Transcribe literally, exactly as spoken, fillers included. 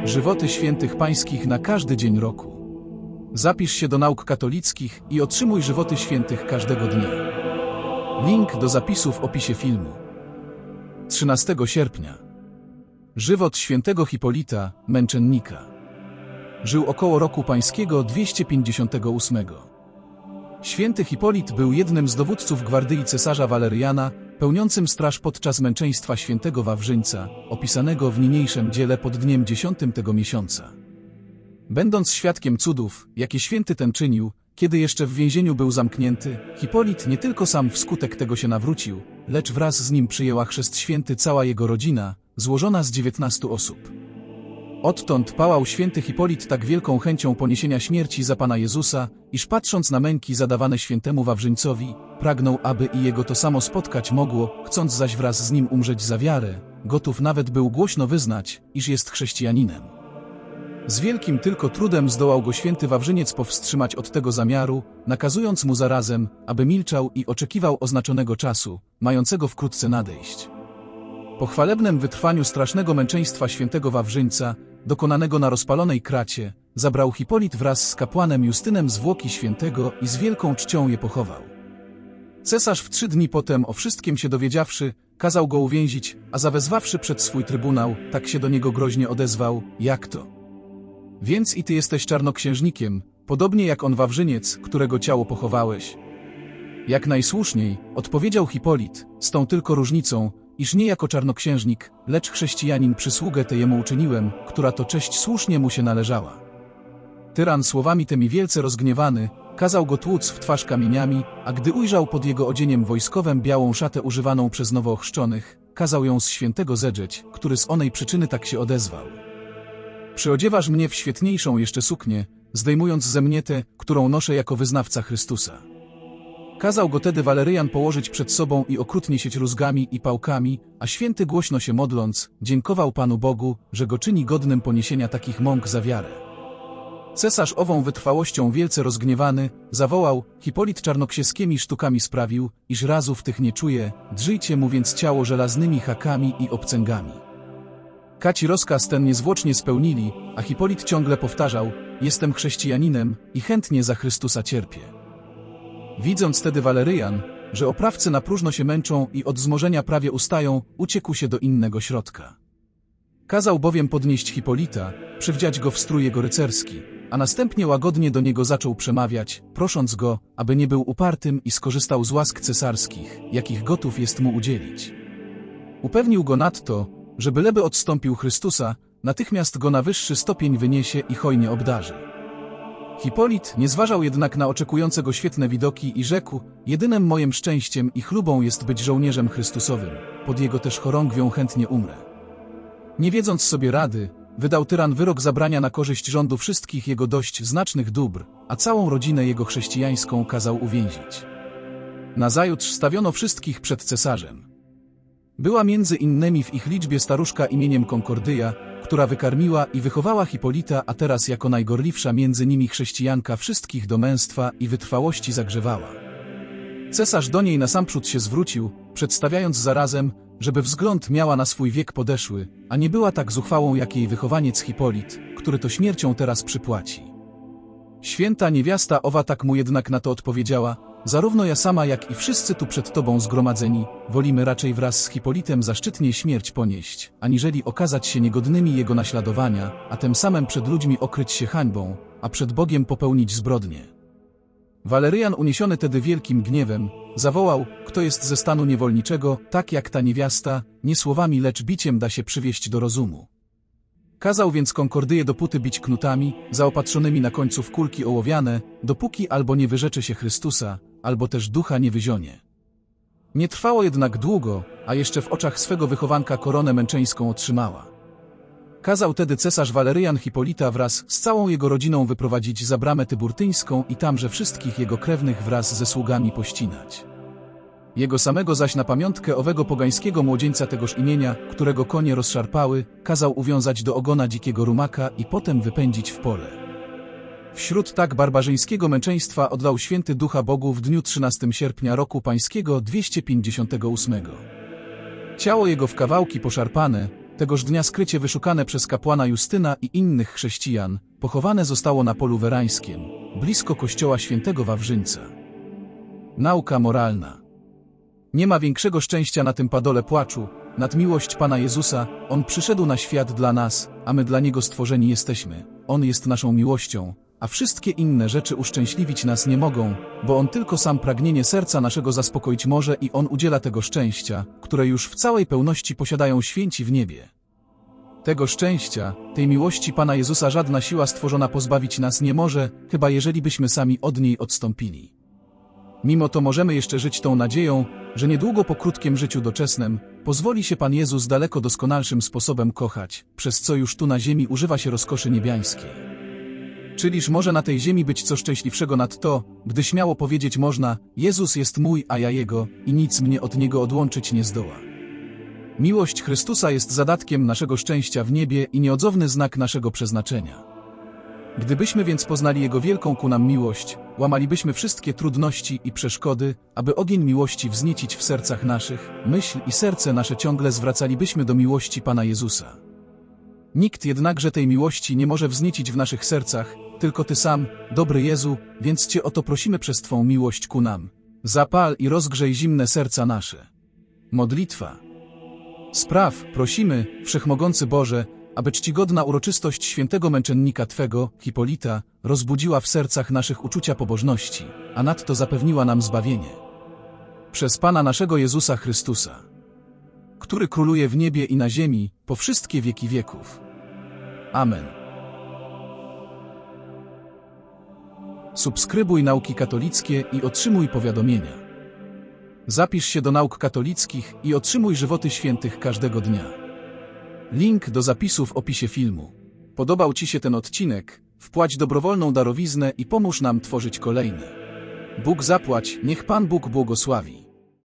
Żywoty świętych pańskich na każdy dzień roku. Zapisz się do nauk katolickich i otrzymuj żywoty świętych każdego dnia. Link do zapisu w opisie filmu. trzynastego sierpnia. Żywot świętego Hipolita, męczennika. Żył około roku pańskiego dwieście pięćdziesiątego ósmego. Święty Hipolit był jednym z dowódców gwardyi cesarza Waleriana, pełniącym straż podczas męczeństwa świętego Wawrzyńca, opisanego w niniejszym dziele pod dniem dziesiątym tego miesiąca. Będąc świadkiem cudów, jakie święty ten czynił, kiedy jeszcze w więzieniu był zamknięty, Hipolit nie tylko sam wskutek tego się nawrócił, lecz wraz z nim przyjęła chrzest święty cała jego rodzina, złożona z dziewiętnastu osób. Odtąd pałał święty Hipolit tak wielką chęcią poniesienia śmierci za Pana Jezusa, iż patrząc na męki zadawane świętemu Wawrzyńcowi, pragnął, aby i jego to samo spotkać mogło, chcąc zaś wraz z nim umrzeć za wiarę, gotów nawet był głośno wyznać, iż jest chrześcijaninem. Z wielkim tylko trudem zdołał go święty Wawrzyniec powstrzymać od tego zamiaru, nakazując mu zarazem, aby milczał i oczekiwał oznaczonego czasu, mającego wkrótce nadejść. Po chwalebnym wytrwaniu strasznego męczeństwa świętego Wawrzyńca, dokonanego na rozpalonej kracie, zabrał Hipolit wraz z kapłanem Justynem zwłoki świętego i z wielką czcią je pochował. Cesarz w trzy dni potem, o wszystkim się dowiedziawszy, kazał go uwięzić, a zawezwawszy przed swój trybunał, tak się do niego groźnie odezwał: jak to? Więc i ty jesteś czarnoksiężnikiem, podobnie jak on Wawrzyniec, którego ciało pochowałeś? Jak najsłuszniej, odpowiedział Hipolit, z tą tylko różnicą, iż nie jako czarnoksiężnik, lecz chrześcijanin przysługę tę jemu uczyniłem, która to cześć słusznie mu się należała. Tyran słowami temi wielce rozgniewany, kazał go tłuc w twarz kamieniami, a gdy ujrzał pod jego odzieniem wojskowym białą szatę używaną przez nowoochrzczonych, kazał ją z świętego zedrzeć, który z onej przyczyny tak się odezwał: przyodziewasz mnie w świetniejszą jeszcze suknię, zdejmując ze mnie tę, którą noszę jako wyznawca Chrystusa. Kazał go tedy Walerian położyć przed sobą i okrutnie sieć rózgami i pałkami, a święty głośno się modląc, dziękował Panu Bogu, że go czyni godnym poniesienia takich mąk za wiarę. Cesarz ową wytrwałością wielce rozgniewany, zawołał: Hipolit czarnoksięskimi sztukami sprawił, iż razów tych nie czuje, drzyjcie mu więc ciało żelaznymi hakami i obcęgami. Kaci rozkaz ten niezwłocznie spełnili, a Hipolit ciągle powtarzał: jestem chrześcijaninem i chętnie za Chrystusa cierpię. Widząc tedy Walerian, że oprawcy na próżno się męczą i od zmożenia prawie ustają, uciekł się do innego środka. Kazał bowiem podnieść Hipolita, przywdziać go w strój jego rycerski, a następnie łagodnie do niego zaczął przemawiać, prosząc go, aby nie był upartym i skorzystał z łask cesarskich, jakich gotów jest mu udzielić. Upewnił go nadto, że byleby odstąpił Chrystusa, natychmiast go na wyższy stopień wyniesie i hojnie obdarzy. Hipolit nie zważał jednak na oczekujące go świetne widoki i rzekł: jedynym moim szczęściem i chlubą jest być żołnierzem Chrystusowym, pod jego też chorągwią chętnie umrę. Nie wiedząc sobie rady, wydał tyran wyrok zabrania na korzyść rządu wszystkich jego dość znacznych dóbr, a całą rodzinę jego chrześcijańską kazał uwięzić. Nazajutrz stawiono wszystkich przed cesarzem. Była między innymi w ich liczbie staruszka imieniem Konkordyja, która wykarmiła i wychowała Hipolita, a teraz jako najgorliwsza między nimi chrześcijanka wszystkich do męstwa i wytrwałości zagrzewała. Cesarz do niej nasamprzód się zwrócił, przedstawiając zarazem, żeby wzgląd miała na swój wiek podeszły, a nie była tak zuchwałą jak jej wychowaniec Hipolit, który to śmiercią teraz przypłaci. Święta niewiasta owa tak mu jednak na to odpowiedziała: zarówno ja sama, jak i wszyscy tu przed tobą zgromadzeni, wolimy raczej wraz z Hipolitem zaszczytnie śmierć ponieść, aniżeli okazać się niegodnymi jego naśladowania, a tym samym przed ludźmi okryć się hańbą, a przed Bogiem popełnić zbrodnię. Walerian, uniesiony tedy wielkim gniewem, zawołał: kto jest ze stanu niewolniczego, tak jak ta niewiasta, nie słowami, lecz biciem da się przywieść do rozumu. Kazał więc Konkordyję do puty bić knutami, zaopatrzonymi na końcu w kulki ołowiane, dopóki albo nie wyrzecze się Chrystusa, albo też ducha nie wyzionie. Nie trwało jednak długo, a jeszcze w oczach swego wychowanka koronę męczeńską otrzymała. Kazał tedy cesarz Walerian Hipolita wraz z całą jego rodziną wyprowadzić za bramę tyburtyńską i tamże wszystkich jego krewnych wraz ze sługami pościnać. Jego samego zaś na pamiątkę owego pogańskiego młodzieńca tegoż imienia, którego konie rozszarpały, kazał uwiązać do ogona dzikiego rumaka i potem wypędzić w pole. Wśród tak barbarzyńskiego męczeństwa oddał święty ducha Bogu w dniu trzynastego sierpnia roku pańskiego dwieście pięćdziesiątego ósmego. Ciało jego w kawałki poszarpane, Tegoż dnia skrycie wyszukane przez kapłana Justyna i innych chrześcijan, pochowane zostało na polu werańskim, blisko kościoła świętego Wawrzyńca. Nauka moralna. Nie ma większego szczęścia na tym padole płaczu, nad miłość Pana Jezusa. On przyszedł na świat dla nas, a my dla Niego stworzeni jesteśmy. On jest naszą miłością, a wszystkie inne rzeczy uszczęśliwić nas nie mogą, bo On tylko sam pragnienie serca naszego zaspokoić może i On udziela tego szczęścia, które już w całej pełności posiadają święci w niebie. Tego szczęścia, tej miłości Pana Jezusa żadna siła stworzona pozbawić nas nie może, chyba jeżeli byśmy sami od niej odstąpili. Mimo to możemy jeszcze żyć tą nadzieją, że niedługo po krótkim życiu doczesnym pozwoli się Pan Jezus daleko doskonalszym sposobem kochać, przez co już tu na ziemi używa się rozkoszy niebiańskiej. Czyliż może na tej ziemi być co szczęśliwszego nad to, gdy śmiało powiedzieć można: Jezus jest mój, a ja Jego, i nic mnie od Niego odłączyć nie zdoła. Miłość Chrystusa jest zadatkiem naszego szczęścia w niebie i nieodzowny znak naszego przeznaczenia. Gdybyśmy więc poznali Jego wielką ku nam miłość, łamalibyśmy wszystkie trudności i przeszkody, aby ogień miłości wzniecić w sercach naszych, myśl i serce nasze ciągle zwracalibyśmy do miłości Pana Jezusa. Nikt jednakże tej miłości nie może wzniecić w naszych sercach, tylko Ty sam, dobry Jezu, więc Cię o to prosimy przez Twą miłość ku nam. Zapal i rozgrzej zimne serca nasze. Modlitwa. Spraw, prosimy, Wszechmogący Boże, aby czcigodna uroczystość świętego męczennika Twego, Hipolita, rozbudziła w sercach naszych uczucia pobożności, a nadto zapewniła nam zbawienie. Przez Pana naszego Jezusa Chrystusa, który króluje w niebie i na ziemi, po wszystkie wieki wieków. Amen. Subskrybuj Nauki Katolickie i otrzymuj powiadomienia. Zapisz się do nauk katolickich i otrzymuj żywoty świętych każdego dnia. Link do zapisu w opisie filmu. Podobał Ci się ten odcinek? Wpłać dobrowolną darowiznę i pomóż nam tworzyć kolejne. Bóg zapłać, niech Pan Bóg błogosławi.